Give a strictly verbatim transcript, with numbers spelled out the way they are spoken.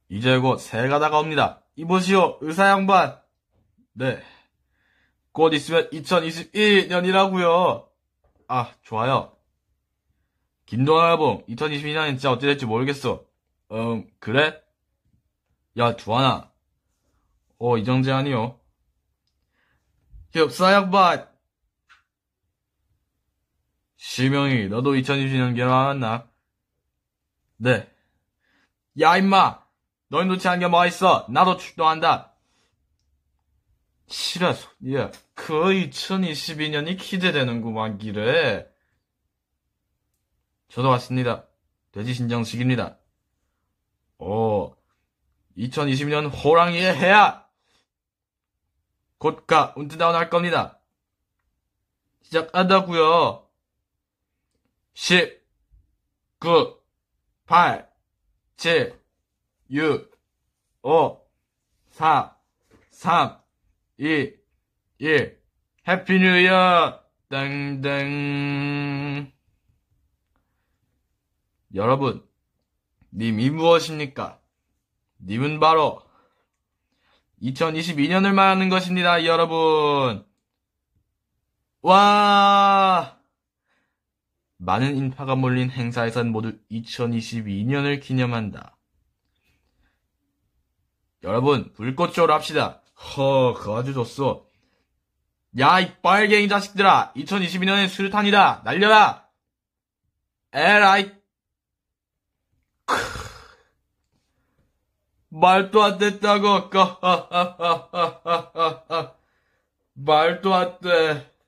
이제 곧 새해가 다가옵니다. 이보시오, 의사 양반. 네. 곧 있으면 이천이십일 년이라고요. 아, 좋아요. 김동아봉, 이천이십이 년은 진짜 어찌 될지 모르겠어. 음, 그래? 야, 주하나. 어, 이정재 아니요. 흡사 양반. 실명이, 너도 이천이십 년 결혼하였나? 네. 야, 임마! 너희 놓치는 게 뭐가 있어? 나도 출동한다. 실화 소리야. 그 이천이십이 년이 기대되는구만, 기래. 저도 왔습니다. 돼지 신정식입니다. 오, 이천이십 년 호랑이의 해야! 곧가 운트다운 할 겁니다. 시작한다고요. 십, 구, 팔, 칠, 육, 오, 사, 삼, 이, 일. 해피 뉴 이어! 땡땡. 여러분, 님이 무엇입니까? 님은 바로 이천이십이 년을 말하는 것입니다, 여러분. 와! 많은 인파가 몰린 행사에선 모두 이천이십이 년을 기념한다. 여러분, 불꽃쇼를 합시다. 허, 그거 아주 좋소. 야, 이 빨갱이 자식들아! 이천이십이 년엔 수류탄이다! 날려라! 에라이! 말도 안 됐다고, 말도 안 돼.